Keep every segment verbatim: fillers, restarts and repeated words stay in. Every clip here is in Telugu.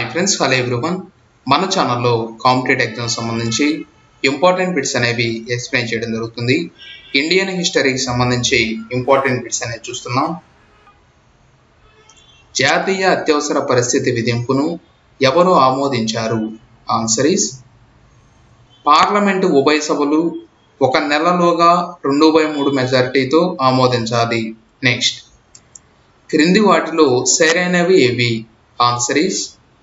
Hi friends, hello everyone. మన ఛానల్లో కాంపిటేటివ్ ఎగ్జామ్స్ సంబంధించి ఇంపార్టెంట్ బిట్స్ అనేవి ఎక్స్ప్లెయిన్ చేయడం జరుగుతుంది. ఇండియన్ హిస్టరీకి సంబంధించి ఇంపార్టెంట్ బిట్స్ అనేవి చూస్తున్నాం. జాతీయ అత్యవసర పరిస్థితి విధింపును ఎవరు ఆమోదించారు? ఆన్సర్ ఈస్ పార్లమెంటు ఉభయ సభలు ఒక నెలలోగా రెండు బై మూడు మెజారిటీతో ఆమోదించాలి. నెక్స్ట్, క్రింది వాటిలో సరైనవి ఏవి? ఆన్సర్ ఈస్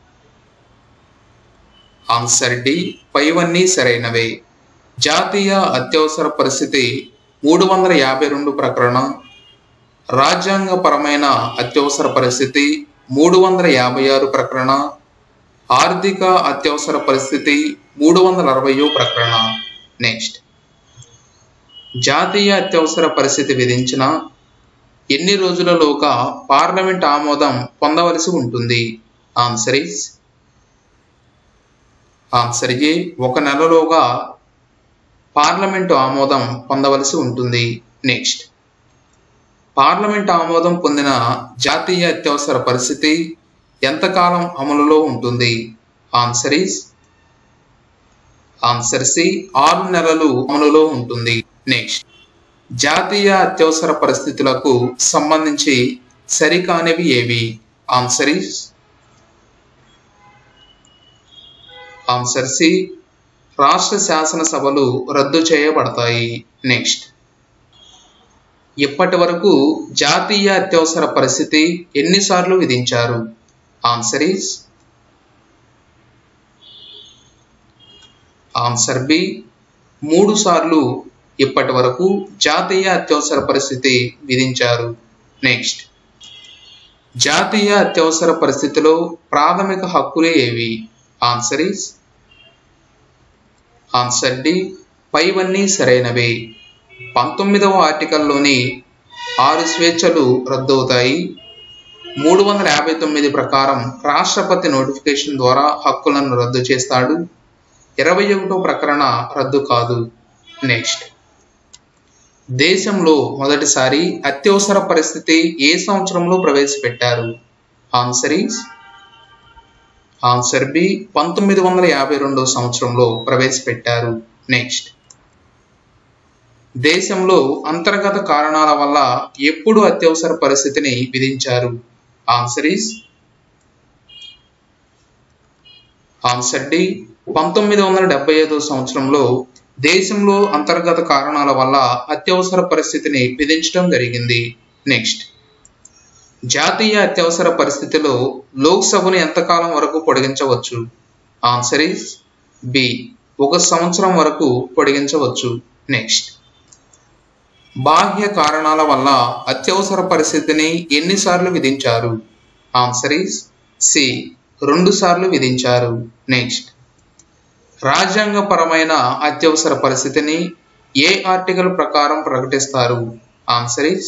ఆన్సర్ డి, పైవన్నీ సరైనవే. జాతీయ అత్యవసర పరిస్థితి మూడు వందల యాభై రెండు ప్రకరణ, రాజ్యాంగపరమైన అత్యవసర పరిస్థితి మూడు వందల యాభై ఆరు ప్రకరణ, ఆర్థిక అత్యవసర పరిస్థితి మూడు వందల అరవై ప్రకరణ. నెక్స్ట్, జాతీయ అత్యవసర పరిస్థితి విధించిన ఎన్ని రోజులలోగా పార్లమెంట్ ఆమోదం పొందవలసి ఉంటుంది? ఆన్సర్ ఈస్ ఆన్సర్ ఏ, ఒక నెలలోగా పార్లమెంటు ఆమోదం పొందవలసి ఉంటుంది. నెక్స్ట్, పార్లమెంట్ ఆమోదం పొందిన జాతీయ అత్యవసర పరిస్థితి ఎంతకాలం అమలులో ఉంటుంది? ఆన్సర్ ఈస్ ఆన్సర్ సి, ఆరు నెలలు అమలులో ఉంటుంది. నెక్స్ట్, జాతీయ అత్యవసర పరిస్థితులకు సంబంధించి సరికానివి ఏవి? ఆన్సర్ ఈస్ ఆన్సర్ సి, రాష్ట్ర శాసనసభలు రద్దు చేయబడతాయి. నెక్స్ట్, ఇప్పటి వరకు జాతీయ అత్యవసర పరిస్థితి ఎన్నిసార్లు విధించారు? ఆన్సర్ ఈస్ ఆన్సర్ బి, మూడు సార్లు ఇప్పటి వరకు జాతీయ అత్యవసర పరిస్థితి విధించారు. నెక్స్ట్, జాతీయ అత్యవసర పరిస్థితిలో ప్రాథమిక హక్కులు ఏవి? ఆన్సర్ ఈస్ ఆన్సర్ డి, పైవన్నీ సరైనవే. పంతొమ్మిదవ ఆర్టికల్లోని ఆరు స్వేచ్ఛలు రద్దవుతాయి. మూడు వందల యాభై తొమ్మిది ప్రకారం రాష్ట్రపతి నోటిఫికేషన్ ద్వారా హక్కులను రద్దు చేస్తాడు. ఇరవై ఒకటో ప్రకరణ రద్దు కాదు. నెక్స్ట్, దేశంలో మొదటిసారి అత్యవసర పరిస్థితి ఏ సంవత్సరంలో ప్రవేశపెట్టారు? ఆన్సర్ ఈస్ ఆన్సర్ బి, పంతొమ్మిది వందల యాభై రెండో సంవత్సరంలో ప్రవేశపెట్టారు. నెక్స్ట్, దేశంలో అంతర్గత కారణాల వల్ల ఎప్పుడు అత్యవసర పరిస్థితిని విధించారు? ఆన్సర్ ఈస్ ఆన్సర్ డి, పంతొమ్మిది వందల డెబ్బై ఐదో సంవత్సరంలో దేశంలో అంతర్గత కారణాల వల్ల అత్యవసర పరిస్థితిని విధించడం జరిగింది. నెక్స్ట్, జాతీయ అత్యవసర పరిస్థితిలో లోక్సభను ఎంతకాలం వరకు పొడిగించవచ్చు? ఆన్సర్ ఈస్ బి, ఒక సంవత్సరం వరకు పొడిగించవచ్చు. నెక్స్ట్, బాహ్య కారణాల వల్ల అత్యవసర పరిస్థితిని ఎన్నిసార్లు విధించారు? ఆన్సర్ ఈస్ సి, రెండు సార్లు విధించారు. నెక్స్ట్, రాజ్యాంగపరమైన అత్యవసర పరిస్థితిని ఏ ఆర్టికల్ ప్రకారం ప్రకటిస్తారు? ఆన్సర్ ఈస్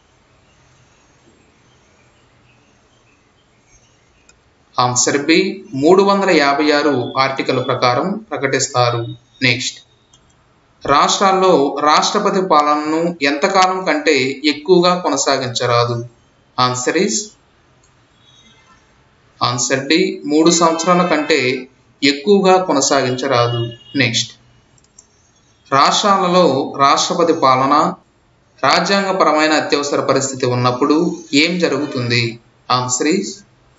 ఆన్సర్ బి, మూడు వందల యాభై ఆరు ఆర్టికల్ ప్రకారం ప్రకటిస్తారు. నెక్స్ట్, రాష్ట్రాల్లో రాష్ట్రపతి పాలనను ఎంతకాలం కంటే ఎక్కువగా కొనసాగించరాదు? ఆన్సర్ ఈస్ ఆన్సర్ డి, మూడు సంవత్సరాల కంటే ఎక్కువగా కొనసాగించరాదు. నెక్స్ట్, రాష్ట్రాలలో రాష్ట్రపతి పాలన రాజ్యాంగపరమైన అత్యవసర పరిస్థితి ఉన్నప్పుడు ఏం జరుగుతుంది? ఆన్సర్ ఈస్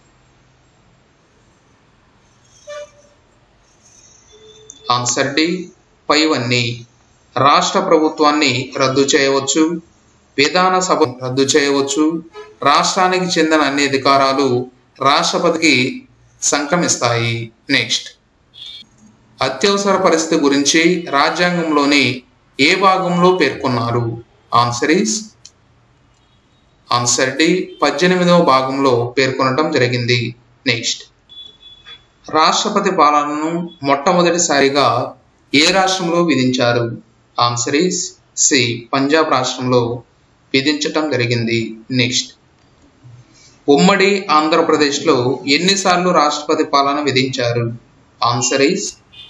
ఆన్సర్ డి, పైవన్నీ. రాష్ట్ర ప్రభుత్వాన్ని రద్దు చేయవచ్చు, విధాన సభ రద్దు చేయవచ్చు, రాష్ట్రానికి చెందిన అన్ని అధికారాలు రాష్ట్రపతికి సంక్రమిస్తాయి. నెక్స్ట్, అత్యవసర పరిస్థితి గురించి రాజ్యాంగంలోని ఏ భాగంలో పేర్కొన్నారు? ఆన్సర్ ఈస్ ఆన్సర్ డి, పద్దెనిమిదవ భాగంలో పేర్కొనడం జరిగింది. నెక్స్ట్, రాష్ట్రపతి పాలనను మొట్టమొదటిసారిగా ఏ రాష్ట్రంలో విధించారు? ఆన్సర్ ఈస్ సి, పంజాబ్ రాష్ట్రంలో విధించటం జరిగింది. నెక్స్ట్, ఉమ్మడి ఆంధ్రప్రదేశ్లో ఎన్నిసార్లు రాష్ట్రపతి పాలన విధించారు? ఆన్సర్ ఈస్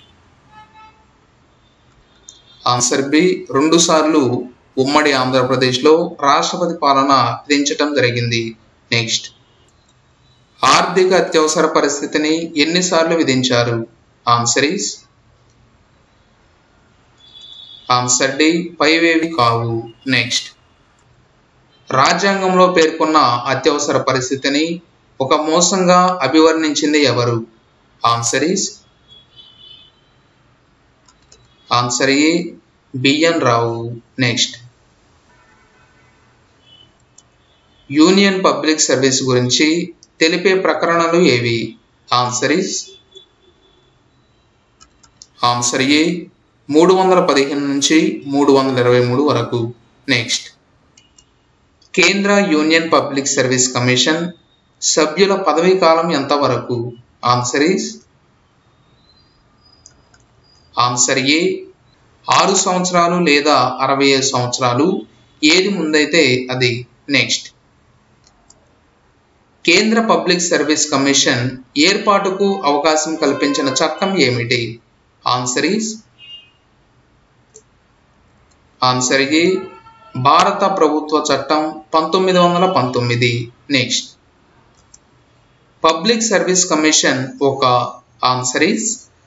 ఆన్సర్ బి, రెండు సార్లు ఉమ్మడి ఆంధ్రప్రదేశ్లో రాష్ట్రపతి పాలన విధించటం జరిగింది. నెక్స్ట్, ఆర్థిక అత్యవసర పరిస్థితిని ఎన్నిసార్లు విధించారు? ఆన్సర్ ఈస్ ఆన్సర్ డి పైవేవి కావు. నెక్స్ట్, రాజ్యాంగంలో పేర్కొన్న అత్యవసర పరిస్థితిని ఒక మోసంగా అభివర్ణించింది ఎవరు? Answer is answer A BN Rau. Next, union public service గురించి తెలిపే ప్రకరణలు ఏవి? ఆన్సర్ ఈస్ ఆన్సర్ ఏ మూడు వందల పదిహేను నుంచి మూడు వందల ఇరవై మూడు వరకు. నెక్స్ట్, కేంద్ర యూనియన్ పబ్లిక్ సర్వీస్ కమిషన్ సభ్యుల పదవీ కాలం ఎంత వరకు? ఆన్సర్ ఈస్ ఆన్సర్ ఏ ఆరు సంవత్సరాలు లేదా అరవై ఐదు సంవత్సరాలు, ఏది ముందైతే అది. నెక్స్ట్, కేంద్ర పబ్లిక్ సర్వీస్ కమిషన్ ఏర్పాటుకు అవకాశం కల్పించిన చట్టం ఏమిటి? ఆన్సర్ ఈస్ ఆన్సర్ ఏ భారత ప్రభుత్వ చట్టం పంతొమ్మిది వందల పంతొమ్మిది. నెక్స్ట్, పబ్లిక్ సర్వీస్ కమిషన్ ఒక ఆన్సర్ ఈస్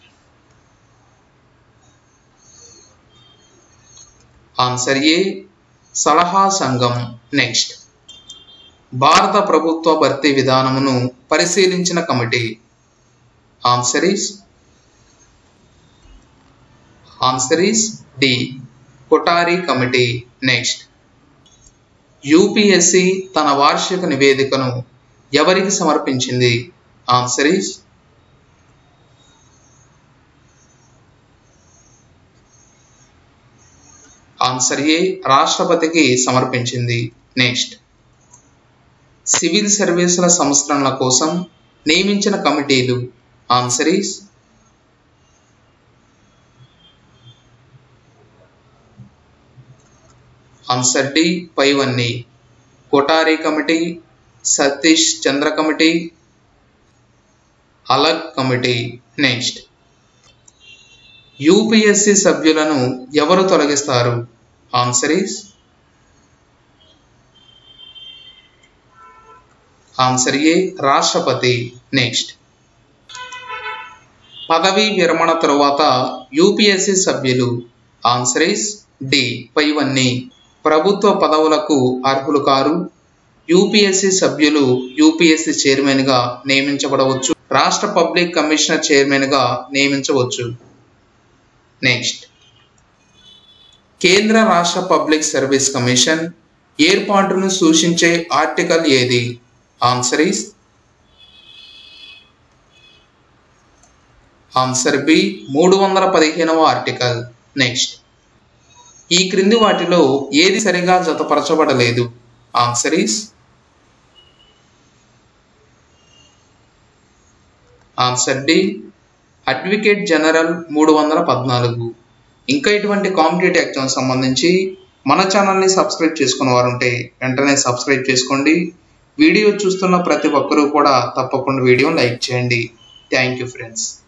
ఆన్సర్ ఏ సలహా సంఘం. నెక్స్ట్, భారత ప్రభుత్వ భర్తీ విధానమును పరిశీలించిన కమిటీ? Answer is answer is D Kothari committee. Next, UPSC తన వార్షిక నివేదికను ఎవరికి సమర్పించింది? ఆన్సర్ ఈస్ ఆన్సర్ ఏ రాష్ట్రపతికి సమర్పించింది. నెక్స్ట్, సివిల్ సర్వీసుల సంస్కరణల కోసం నియమించిన కమిటీలు? ఆన్సర్ ఈస్ ఆన్సర్ డి పైవన్నీ. Kothari committee, Satish Chandra committee, Alagh committee. Next, UPSC సభ్యులను ఎవరు తొలగిస్తారు? ఆన్సర్ ఈస్ ఆన్సర్ ఏ రాష్ట్రపతి. నెక్స్ట్, పదవీ విరమణ తరువాత యూపీఎస్సి సభ్యులు? ఆన్సర్ ఈస్ డి పైవన్నీ. ప్రభుత్వ పదవులకు అర్హులు కారు. యూపీఎస్సి సభ్యులు యూపీఎస్సి చైర్మన్ గా నియమించబడవచ్చు, రాష్ట్ర పబ్లిక్ కమిషనర్ చైర్మన్ గా నియమించవచ్చు. నెక్స్ట్, కేంద్ర రాష్ట్ర పబ్లిక్ సర్వీస్ కమిషన్ ఏర్పాటును సూచించే ఆర్టికల్ ఏది? ఆన్సర్ ఈస్ ఆన్సర్ బి మూడు వందల పదిహేనవ ఆర్టికల్. నెక్స్ట్, ఈ క్రింది వాటిలో ఏది సరిగా జతపరచబడలేదు? Answer is answer D advocate general మూడు వందల పద్నాలుగు. ఇంకా ఇటువంటి కాంపిటేటివ్ ఎగ్జామ్ సంబంధించి మన ఛానల్ని సబ్స్క్రైబ్ చేసుకున్న వారు ఉంటే వెంటనే సబ్స్క్రైబ్ చేసుకోండి. వీడియో చూస్తున్న ప్రతి ఒక్కరూ కూడా తప్పకుండా వీడియోని లైక్ చేయండి. Thank you friends.